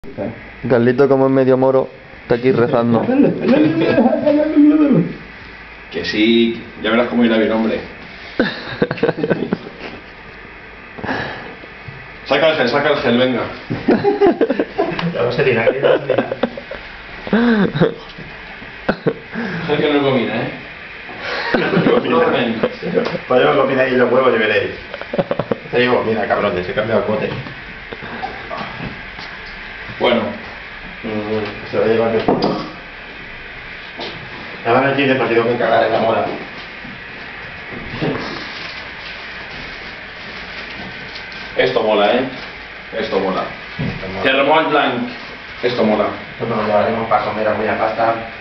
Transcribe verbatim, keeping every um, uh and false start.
Carlito, como es medio moro, está aquí rezando. Que sí, ya verás cómo irá bien, hombre. Saca el gel, saca el gel, venga. Ya no se dirá, que no se dirá. Gel que no comida, ¿eh? Pues yo comida y los huevos y veréis. Te digo, mira, cabrones, he cambiado el bote. Bueno. Mm, se lo lleva el vestido. Me van a decir porque tengo que cagar en la mola. Esto mola, ¿eh? Esto mola. Termol blanc. Esto mola. Nosotros nos lo haremos para comer alguna pasta.